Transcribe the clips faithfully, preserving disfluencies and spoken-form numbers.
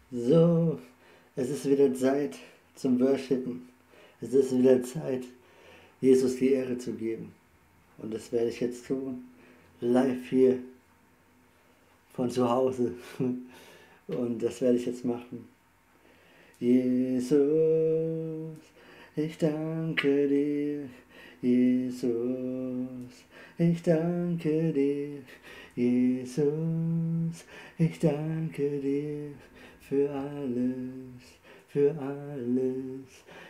So, es ist wieder Zeit zum Worshipen. Es ist wieder Zeit, Jesus die Ehre zu geben. Und das werde ich jetzt tun, live hier von zu Hause. Und das werde ich jetzt machen. Jesus, ich danke dir. Jesus, ich danke dir. Jesus, ich danke dir für alles, für alles.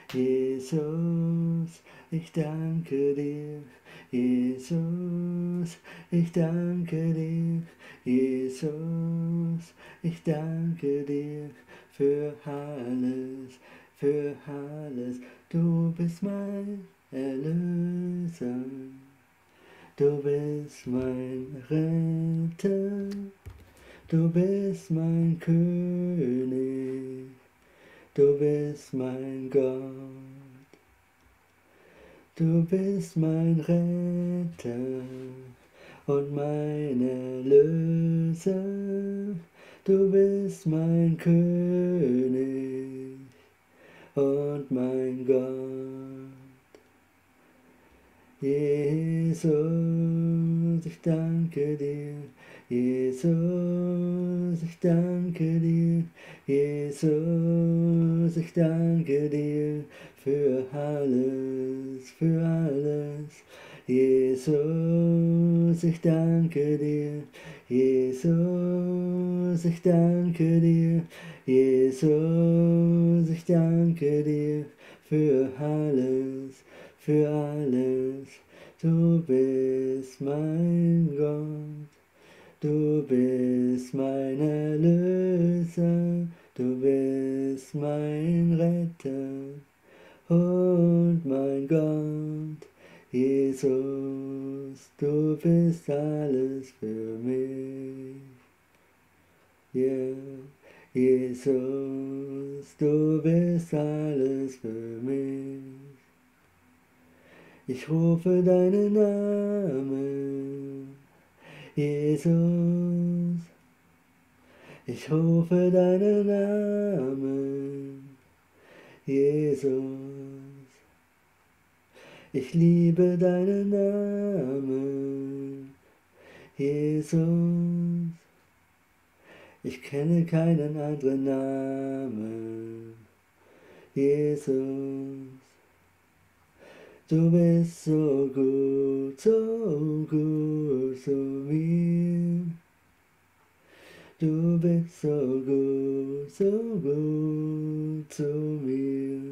Jesus, ich danke dir. Jesus, ich danke dir. Jesus, ich danke dir für alles, für alles. Du bist mein Erlöser, du bist mein Retter, du bist mein König, du bist mein Gott, du bist mein Retter und mein Erlöser, du bist mein König und mein Gott. Jesus, ich danke dir. Jesus, ich danke dir. Jesus, ich danke dir für alles, für alles. Jesus, ich danke dir. Jesus, ich danke dir. Jesus, ich danke dir für alles, für alles. Du bist mein Gott, du bist mein Erlöser, du bist mein Retter und mein Gott. Jesus, du bist alles für mich. Yeah. Jesus, du bist alles für mich. Ich rufe deinen Namen, Jesus. Ich rufe deinen Namen, Jesus. Ich liebe deinen Namen, Jesus. Ich kenne keinen anderen Namen, Jesus. Du bist so gut, so gut zu mir. Du bist so gut, so gut zu mir.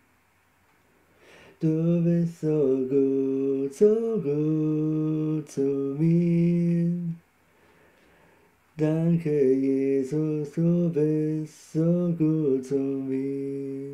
Du bist so gut, so gut zu mir. Danke, Jesus, du bist so gut zu mir.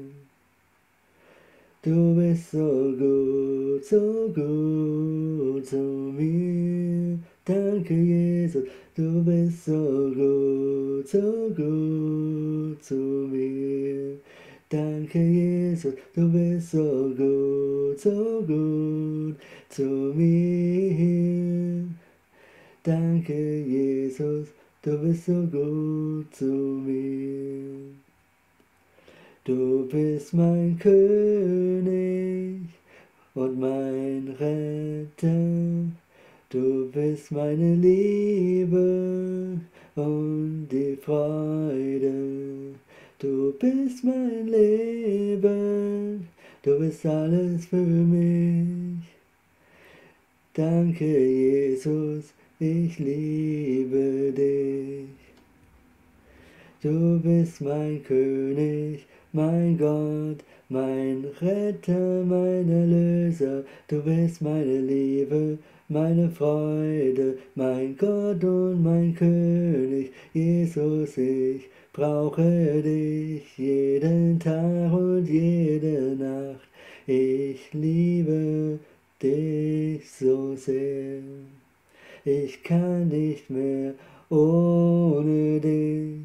Du bist so gut, so gut zu mir. Danke, Jesus, du bist so gut, so gut zu mir. Danke, Jesus, du bist so gut, so gut zu mir. Danke, Jesus, du bist so gut zu mir. Du bist mein König und mein Retter. Du bist meine Liebe und die Freude. Du bist mein Leben, du bist alles für mich. Danke, Jesus, ich liebe dich. Du bist mein König, mein Gott, mein Retter, mein Erlöser. Du bist meine Liebe, meine Freude, mein Gott und mein König. Jesus, ich brauche dich jeden Tag und jede Nacht. Ich liebe dich so sehr. Ich kann nicht mehr ohne dich.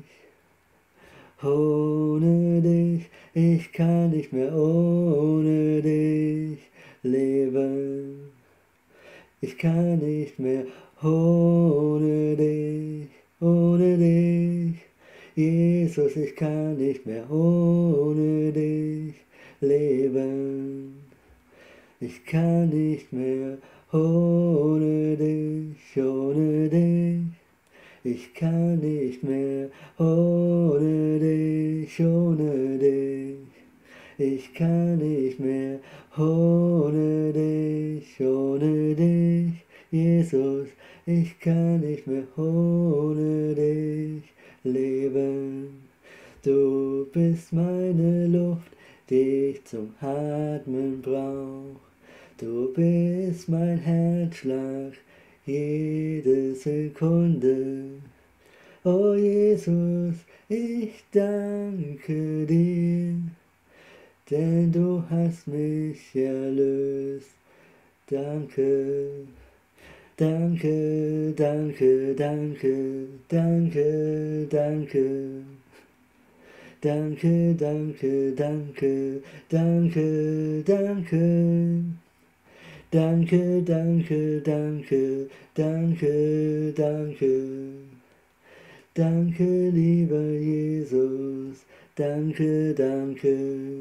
Ohne dich, ich kann nicht mehr ohne dich leben. Ich kann nicht mehr ohne dich, ohne dich. Jesus, ich kann nicht mehr ohne dich leben. Ich kann nicht mehr ohne dich, ohne dich. Ich kann nicht mehr ohne dich, ohne dich. Ich kann nicht mehr ohne dich, ohne dich. Jesus, ich kann nicht mehr ohne dich leben. Du bist meine Luft, die ich zum Atmen brauch. Du bist mein Herzschlag, jede Sekunde. Oh Jesus, ich danke dir, denn du hast mich erlöst. Danke, danke, danke, danke, danke, danke. Danke, danke, danke, danke, danke. Danke, danke, danke, danke, danke. Danke, lieber Jesus, danke, danke.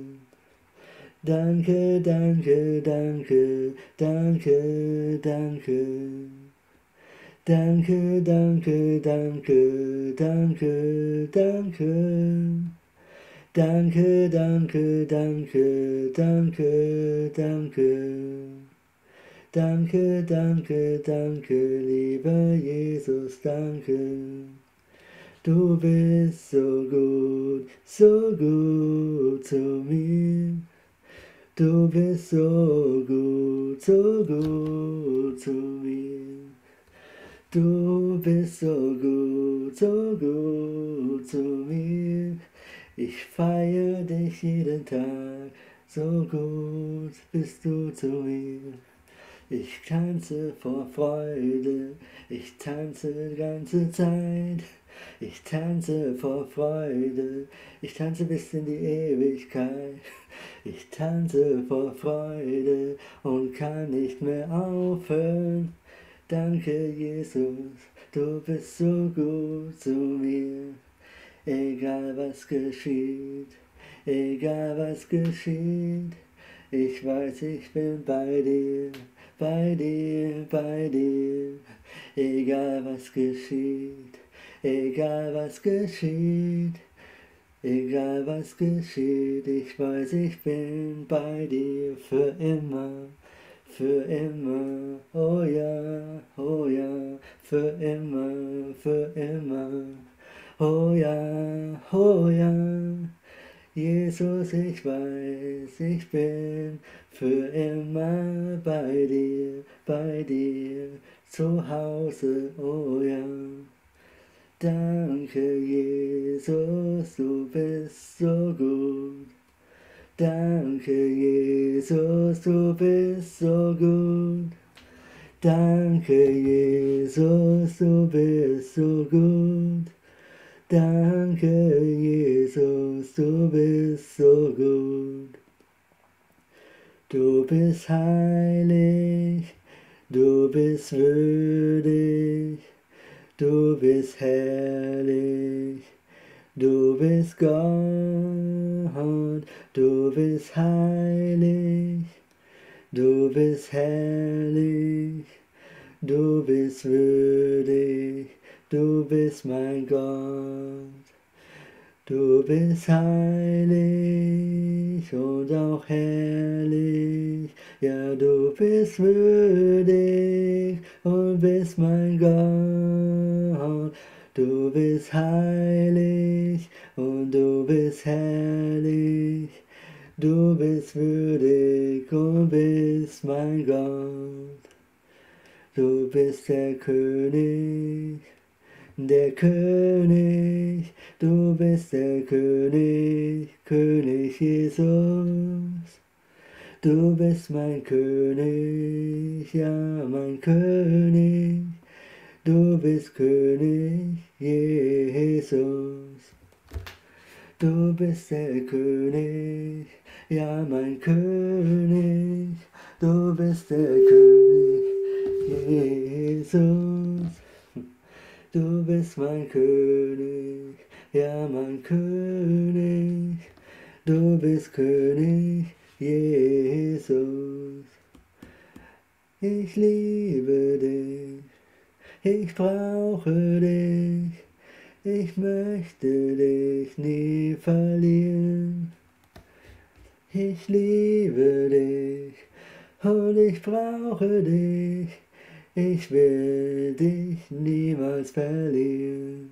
Danke, danke, danke, danke, danke. Danke, danke, danke, danke, danke. Danke, danke, danke, danke, danke. Danke, danke, danke, lieber Jesus, danke. Du bist so gut, so gut zu mir. Du bist so gut, so gut zu mir. Du bist so gut, so gut zu mir. Ich feier dich jeden Tag, so gut bist du zu mir. Ich tanze vor Freude, ich tanze die ganze Zeit. Ich tanze vor Freude, ich tanze bis in die Ewigkeit. Ich tanze vor Freude und kann nicht mehr aufhören. Danke, Jesus, du bist so gut zu mir. Egal was geschieht, egal was geschieht, ich weiß, ich bin bei dir, bei dir, bei dir. Egal was geschieht, egal was geschieht, egal was geschieht, ich weiß, ich bin bei dir für immer, für immer, oh ja, oh ja, für immer, für immer, oh ja, oh ja. Jesus, ich weiß, ich bin für immer bei dir, bei dir, zu Hause, oh ja. Danke, Jesus, du bist so gut. Danke, Jesus, du bist so gut. Danke, Jesus, du bist so gut. Danke, Jesus, du bist so gut. Du bist heilig, du bist würdig, du bist herrlich, du bist Gott, du bist heilig, du bist herrlich, du bist würdig. Du bist mein Gott, du bist heilig und auch herrlich, ja du bist würdig und bist mein Gott, du bist heilig und du bist herrlich, du bist würdig und bist mein Gott, du bist der König. Der König, du bist der König, König Jesus. Du bist mein König, ja mein König. Du bist König Jesus. Du bist der König, ja mein König. Du bist der König Jesus. Du bist mein König, ja mein König, du bist König, Jesus. Ich liebe dich, ich brauche dich, ich möchte dich nie verlieren. Ich liebe dich und ich brauche dich, ich will dich niemals verlieren.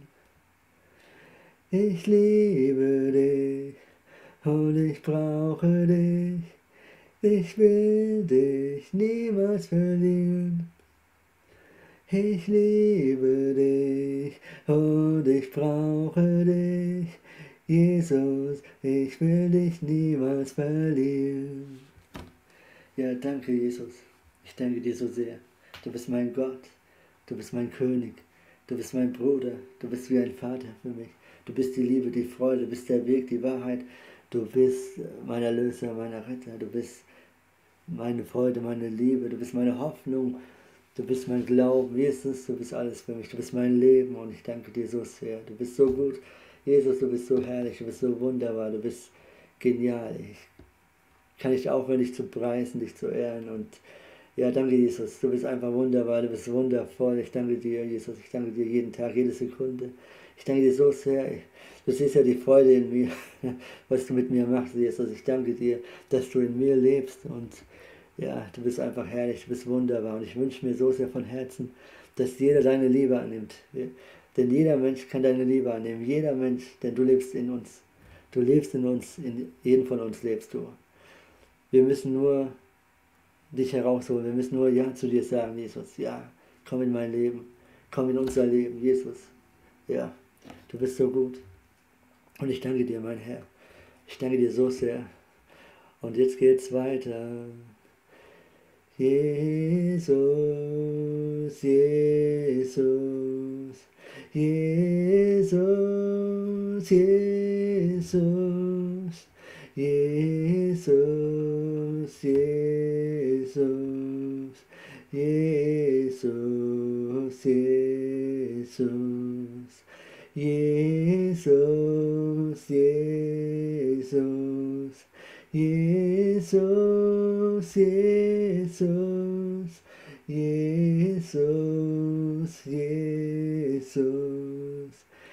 Ich liebe dich und ich brauche dich, ich will dich niemals verlieren. Ich liebe dich und ich brauche dich, Jesus, ich will dich niemals verlieren. Ja, danke Jesus, ich danke dir so sehr. Du bist mein Gott, du bist mein König, du bist mein Bruder, du bist wie ein Vater für mich. Du bist die Liebe, die Freude, du bist der Weg, die Wahrheit. Du bist mein Erlöser, mein Retter, du bist meine Freude, meine Liebe, du bist meine Hoffnung, du bist mein Glauben, Jesus, du bist alles für mich, du bist mein Leben und ich danke dir so sehr. Du bist so gut, Jesus, du bist so herrlich, du bist so wunderbar, du bist genial. Ich kann nicht aufhören, dich zu preisen, dich zu ehren und ja, danke Jesus, du bist einfach wunderbar, du bist wundervoll. Ich danke dir, Jesus, ich danke dir jeden Tag, jede Sekunde. Ich danke dir so sehr. Du siehst ja die Freude in mir, was du mit mir machst, Jesus. Ich danke dir, dass du in mir lebst und ja, du bist einfach herrlich, du bist wunderbar und ich wünsche mir so sehr von Herzen, dass jeder deine Liebe annimmt. Denn jeder Mensch kann deine Liebe annehmen, jeder Mensch, denn du lebst in uns. Du lebst in uns, in jedem von uns lebst du. Wir müssen nur dich herausholen, wir müssen nur Ja zu dir sagen, Jesus. Ja, komm in mein Leben, komm in unser Leben, Jesus. Ja, du bist so gut. Und ich danke dir, mein Herr. Ich danke dir so sehr. Und jetzt geht's weiter. Jesus, Jesus, Jesus, Jesus, Jesus, Jesus, Jesus, Jesus, Jesus, Jesus, Jesus, Jesus, Jesus, Jesus,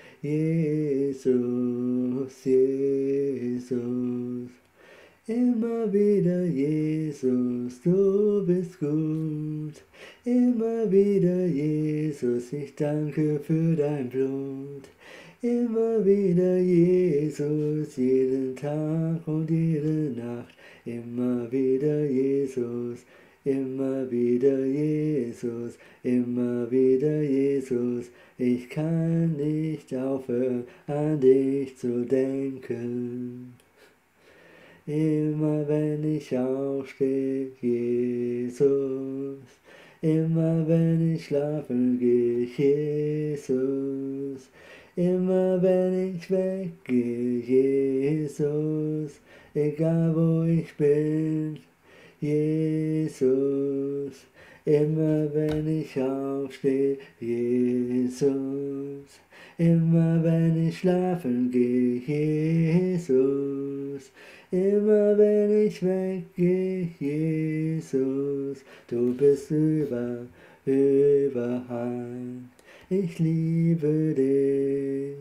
Jesus, Jesus. Immer wieder, Jesus, du bist gut. Immer wieder, Jesus, ich danke für dein Blut. Immer wieder, Jesus, jeden Tag und jede Nacht. Immer wieder, Jesus, immer wieder, Jesus, immer wieder, Jesus. Ich kann nicht aufhören, an dich zu denken. Immer wenn ich aufstehe, Jesus, immer wenn ich schlafen gehe, Jesus, immer wenn ich weggehe, Jesus, egal wo ich bin, Jesus, immer wenn ich aufstehe, Jesus, immer wenn ich schlafen gehe, Jesus, immer wenn ich weggehe, Jesus, du bist über, überall. Ich liebe dich,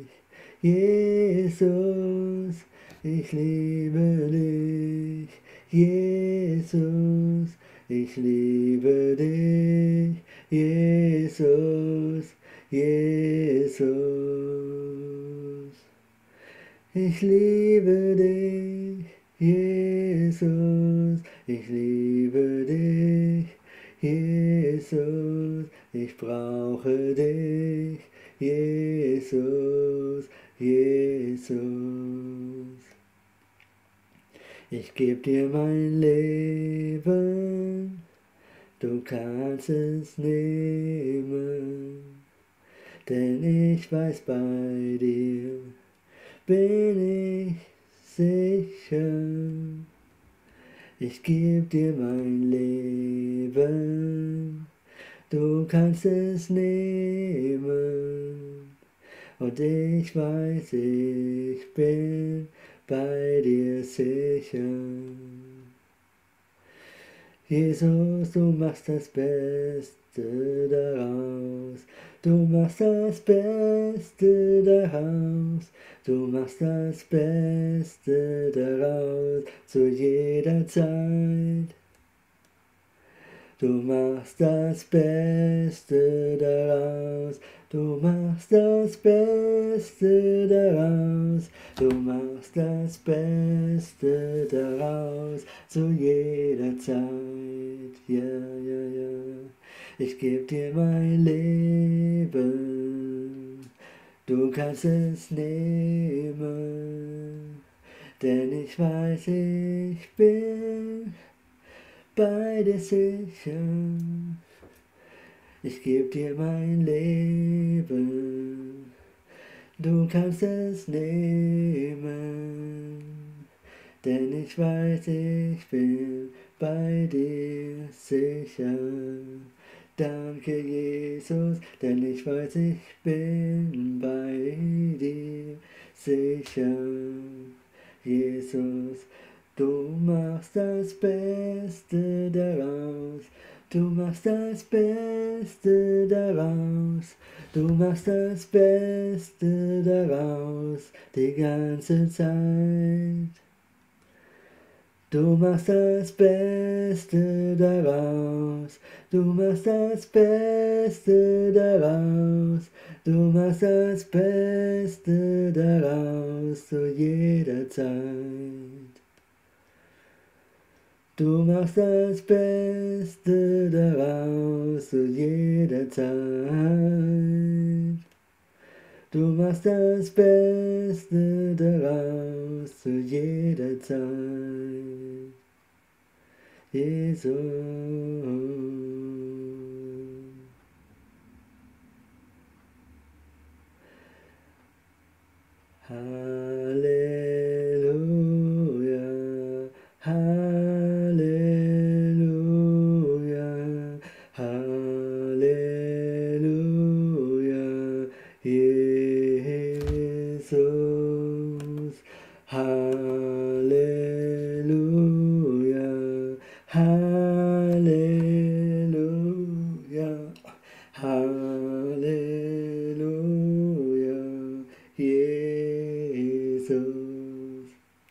Jesus, ich liebe dich, Jesus, ich liebe dich, Jesus, Jesus, ich liebe dich, Jesus, ich liebe dich, Jesus, ich brauche dich, Jesus, Jesus. Ich geb dir mein Leben, du kannst es nehmen, denn ich weiß, bei dir bin ich sicher. Ich geb dir mein Leben, du kannst es nehmen, Und ich weiß, ich bin bei dir sicher. Jesus, du machst das Beste daraus. Du machst das Beste daraus. Du machst das Beste daraus zu jeder Zeit. Du machst das Beste daraus. Du machst das Beste daraus. Du machst das Beste daraus zu jeder Zeit. Ja, ja, ja. Ich geb dir mein Leben. Du kannst es nehmen. Denn ich weiß, ich bin bei dir sicher. Ich geb dir mein Leben, du kannst es nehmen, denn ich weiß, ich bin bei dir sicher. Danke, Jesus, denn ich weiß, ich bin bei dir sicher. Jesus, du machst das Beste daraus, du machst das Beste daraus, du machst das Beste daraus die ganze Zeit. Du machst das Beste daraus, du machst das Beste daraus, du machst das Beste daraus zu jeder Zeit. Du machst das Beste daraus zu jeder Zeit. Du machst das Beste daraus zu jeder Zeit. Jesus. Halleluja, Halleluja, Halleluja, Jesus. Halleluja, Halleluja, Halleluja, Jesus.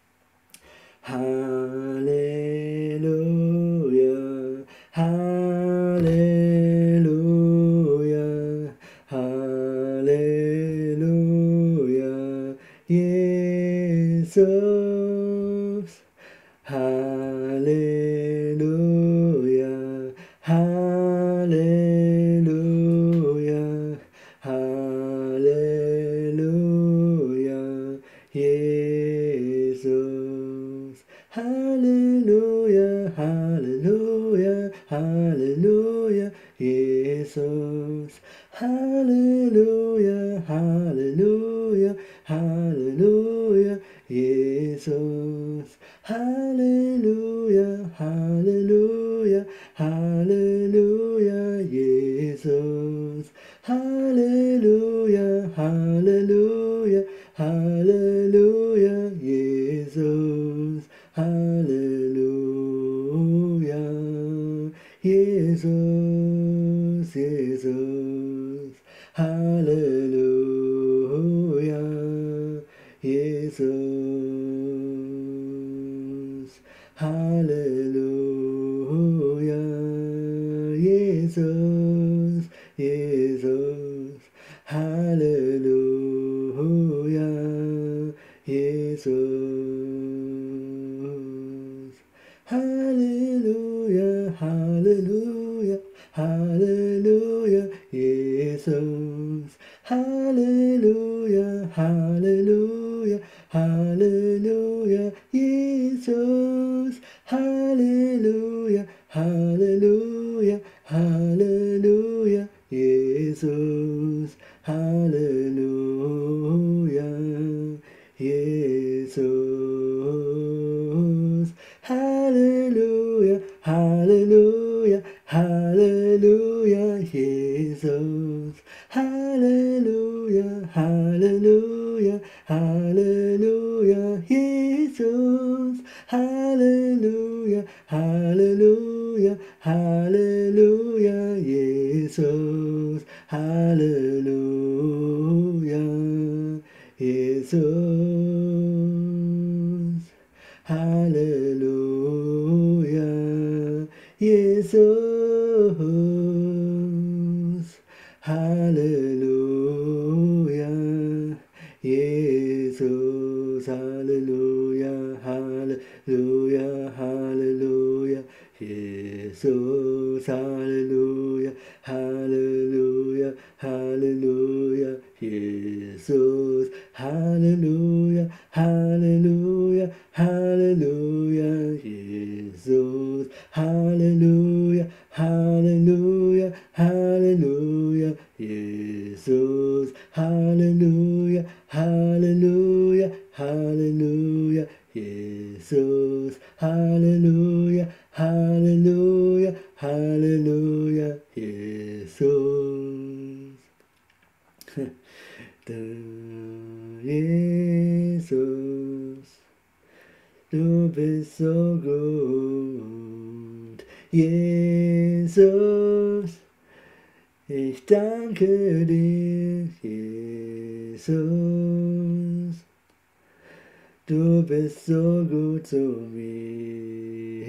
Halleluja, Halleluja, Halleluja, Jesus. Halleluja, Halleluja, Halleluja, Jesus. Halleluja, Halleluja, Halleluja, Jesus. Halleluja, Halleluja, Halleluja, Jesus. Halleluja, Halleluja, Halleluja, Jesus. Halleluja, Halleluja, Halleluja, Jesus. Halleluja, Jesus, Jesus. Halleluja, Jesus. Halleluja, Jesus, Jesus. Halleluja, Jesus. Halleluja, Halleluja, Halleluja, Jesus. Halleluja, Halleluja, Halleluja, Jesus. Halleluja, Halleluja, Halleluja, Jesus. Halleluja, Jesus. Halleluja, Halleluja, Halleluja, Jesus. Halleluja, Halleluja. Halleluja, Halleluja, Jesus, Halleluja, Halleluja, Halleluja, Jesus, Halleluja, Jesus, Halleluja, Jesus, Halleluja, Jesus, Halleluja, Halleluja, Halleluja, Jesus, Halleluja, Halleluja, Halleluja, Jesus, Halleluja, Halleluja, Halleluja, Jesus, Halleluja, Halleluja, Halleluja, Jesus, Halleluja, Halleluja, Halleluja, Jesus, Halleluja, Halleluja, Halleluja, Jesus. Du Jesus, du bist so gut, Jesus, ich danke dir, Jesus, du bist so gut zu mir,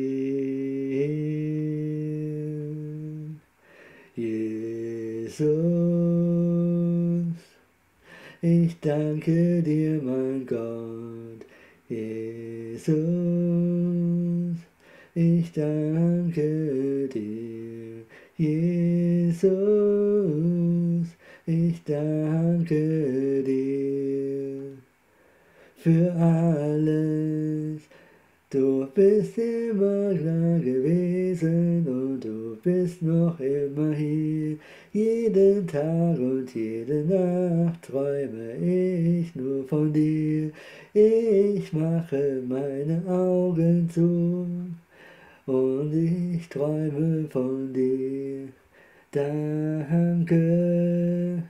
Jesus, ich danke dir, mein Gott, Jesus, ich danke dir, Jesus, ich danke dir für alles. Du bist immer da gewesen und du bist noch immer hier. Jeden Tag und jede Nacht träume ich nur von dir. Ich mache meine Augen zu und ich träume von dir. Danke,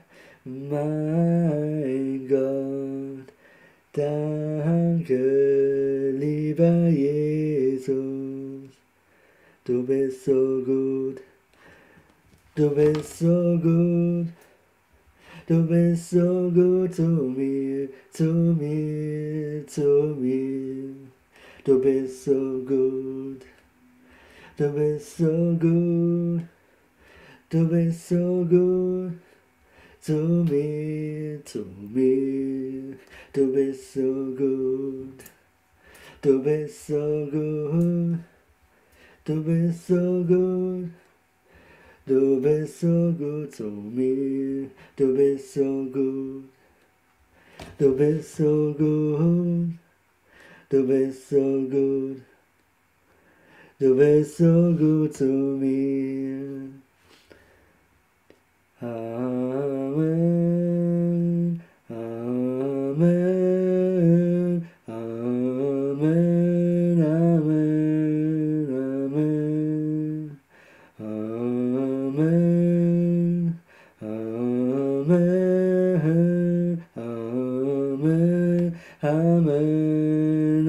mein Gott. Danke, lieber Jesus, du bist so gut, du bist so gut, du bist so gut zu mir, zu mir, zu mir, du bist so gut, du bist so gut, du bist so gut. Zu mir, zu mir, du bist so gut, du bist so gut, du bist so gut, du bist so gut zu mir, du bist so gut, du bist so gut, du bist so gut, du bist so gut zu mir. Amen, Amen, Amen, Amen, Amen, Amen, Amen, Amen, Amen,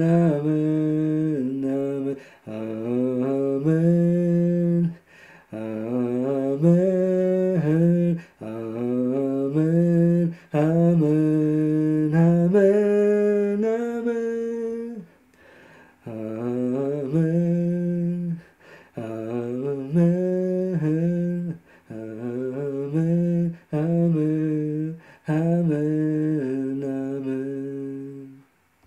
Amen, Amen, Amen. Amen, Amen, Amen, Amen, Amen, Amen, Amen, Amen, Amen, Amen.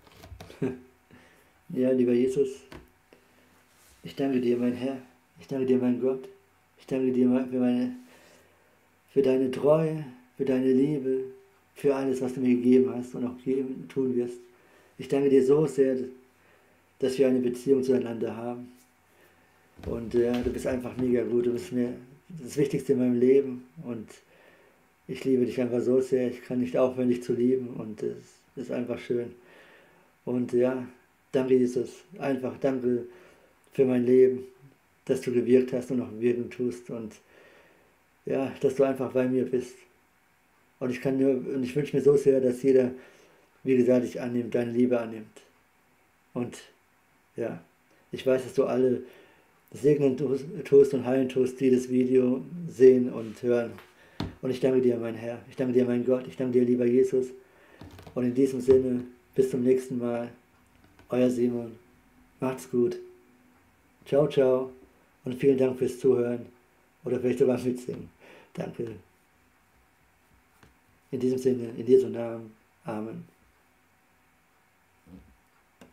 Ja, lieber Jesus, ich danke dir, mein Herr, ich danke dir, mein Gott, ich danke dir für meine für deine Treue, für deine Liebe, für alles, was du mir gegeben hast und auch geben, tun wirst. Ich danke dir so sehr, dass wir eine Beziehung zueinander haben. Und ja, du bist einfach mega gut, du bist mir das Wichtigste in meinem Leben und ich liebe dich einfach so sehr, ich kann nicht aufhören, dich zu lieben und es ist einfach schön. Und ja, danke Jesus, einfach danke für mein Leben, dass du gewirkt hast und noch wirken tust und ja, dass du einfach bei mir bist. Und ich kann nur, und ich wünsche mir so sehr, dass jeder, wie gesagt, dich annimmt, deine Liebe annimmt. Und ja, ich weiß, dass du alle segnen tust und heilen tust, die das Video sehen und hören. Und ich danke dir, mein Herr. Ich danke dir, mein Gott. Ich danke dir, lieber Jesus. Und in diesem Sinne, bis zum nächsten Mal. Euer Simon. Macht's gut. Ciao, ciao. Und vielen Dank fürs Zuhören. Oder vielleicht sogar mitsingen. Danke. In diesem Sinne, in Jesu Namen. Amen.